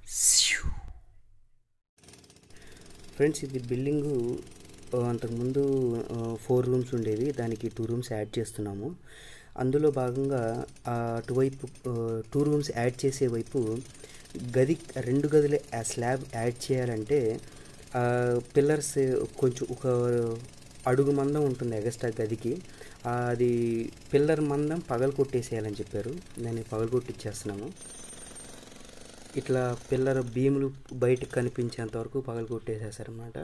Friends, ఇది building అంతకుముందు 4 rooms ఉండేవి. దానికి 2 రూమ్స్ యాడ్ చేస్తున్నాము. అందులో భాగంగా అటువైపు 2 రూమ్స్ యాడ్ చేసే వైపు గది 2 గదులు స్లాబ్ యాడ్ చేయాలంటే పిల్లర్స్ కొంచెం ఒక అడుగు మందం ఉంటుంది ఎగస్ట్రా గదికి. అది పిల్లర్ మందం పగలు కొట్టేసేయాలని చెప్పారు. దాన్ని పగలు కొట్టిచ్చేస్తున్నాము. ఇట్లా పిల్లర్ బీములు బయటకు కనిపించేంత వరకు పగలు కొట్టేసేసారన్నమాట.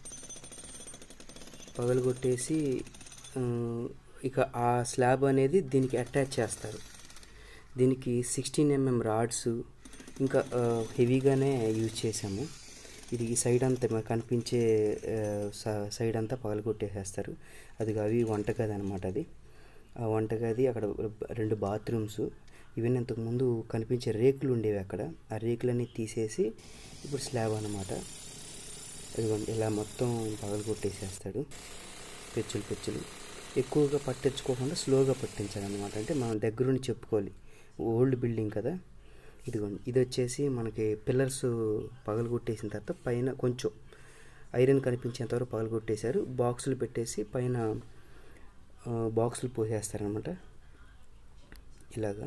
పగలు కొట్టేసి ఇక ఆ స్లాబ్ అనేది దీనికి అటాచ్ చేస్తారు. దీనికి 16mm రాడ్స్ ఇంకా హెవీగానే యూజ్ చేసాము. ఇది ఈ సైడ్ అంతా మనకు కనిపించే సైడ్ అంతా పగలు కొట్టేసేస్తారు. అది అవి వంటగది అనమాట. అది ఆ వంటగది, అక్కడ 2 బాత్రూమ్స్, ఇవన్నీ ఇంతకుముందు కనిపించే రేకులు ఉండేవి అక్కడ. ఆ రేకులన్నీ తీసేసి ఇప్పుడు స్లాబ్ అనమాట. ఇదిగోండి, ఇలా మొత్తం పగలు కొట్టేసేస్తాడు. పెచ్చులు ఎక్కువగా పట్టించుకోకుండా స్లోగా పట్టించాలన్నమాట. అంటే మనం దగ్గరుండి చెప్పుకోవాలి. ఓల్డ్ బిల్డింగ్ కదా. ఇదిగోండి, ఇది వచ్చేసి మనకి పిల్లర్స్ పగలు కొట్టేసిన తర్వాత పైన కొంచెం ఐరన్ కనిపించేంతవరకు పగలు కొట్టేశారు. బాక్సులు పెట్టేసి పైన బాక్సులు పోసేస్తారనమాట. ఇలాగా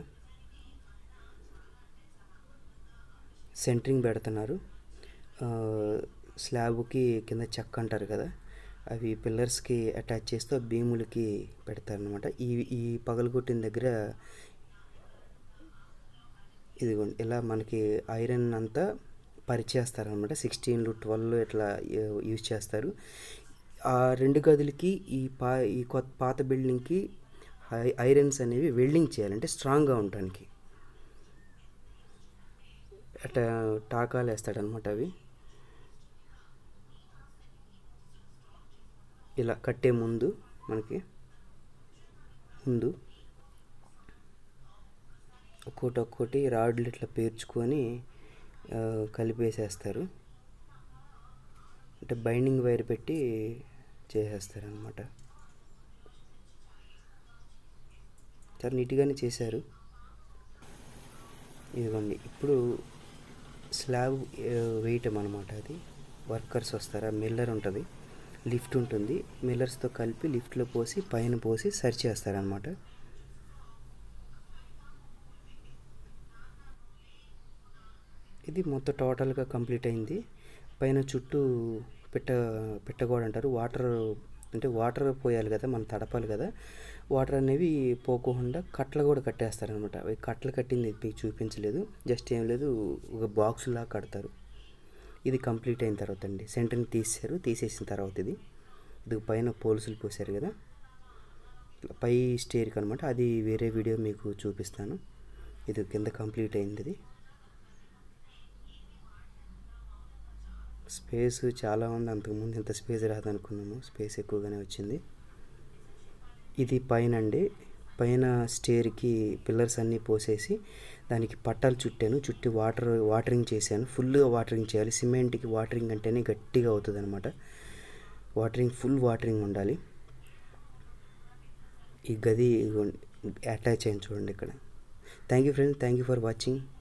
సెంటరింగ్ పెడుతున్నారు. స్లాబ్కి కింద చెక్క అంటారు కదా, అవి పిల్లర్స్కి అటాచ్ చేస్తూ బీములకి పెడతారనమాట. ఈ పగలు కొట్టిన దగ్గర ఇదిగోండి, ఇలా మనకి ఐరన్ అంతా పరిచేస్తారనమాట. 16, 12 ఇట్లా యూజ్ చేస్తారు. ఆ 2 గదులకి ఈ కొత్త పాత బిల్డింగ్కి ఐరన్స్ అనేవి వెల్డింగ్ చేయాలంటే స్ట్రాంగ్గా ఉండడానికి. అట్లా టాకాలు వేస్తాడనమాట. అవి ఇలా కట్టే ముందు ఒక్కొక్కటి రాడ్లు ఇట్లా పేర్చుకొని కలిపేసేస్తారు. అంటే బైండింగ్ వైర్ పెట్టి చేసేస్తారు అనమాట. చాలా నీట్గానే చేశారు. ఇదిగోండి, ఇప్పుడు స్లాబ్ వేయటం అనమాట. అది వర్కర్స్ వస్తారా, మిల్లర్ ఉంటుంది, లిఫ్ట్ ఉంటుంది. మిల్లర్స్తో కలిపి లిఫ్ట్లో పోసి పైన పోసి సరి చేస్తారనమాట. ఇది మొత్తం టోటల్గా కంప్లీట్ అయింది. పైన చుట్టూ పెట్టగోడ అంటారు. వాటర్ పోయాలి కదా, మనం తడపాలి కదా. వాటర్ అనేవి పోకుండా కట్టలు కూడా కట్టేస్తారనమాట. అవి కట్టలు కట్టింది మీకు చూపించలేదు, జస్ట్ ఏం లేదు, ఒక బాక్సులా కడతారు. ఇది కంప్లీట్ అయిన తర్వాత అండి సెంటర్ని తీసేసిన తర్వాత ఇది పైన పోల్సులు పోసారు కదా, పై స్టేర్కి అనమాట. అది వేరే వీడియో మీకు చూపిస్తాను. ఇది కింద కంప్లీట్ అయింది. ఇది స్పేస్ చాలా ఉంది. అంతకుముందు ఇంత స్పేస్ రాదనుకున్నాము, స్పేస్ ఎక్కువగానే వచ్చింది. ఇది పైన అండి, పైన స్టేర్కి పిల్లర్స్ అన్నీ పోసేసి దానికి పట్టాలు చుట్టి వాటరింగ్ చేశాను. ఫుల్గా వాటరింగ్ చేయాలి. సిమెంట్కి వాటరింగ్ అంటేనే గట్టిగా అవుతుంది అనమాట. ఫుల్ వాటరింగ్ ఉండాలి. ఈ గది అటాచ్ అయింది చూడండి ఇక్కడ. Thank you friends, thank you for watching.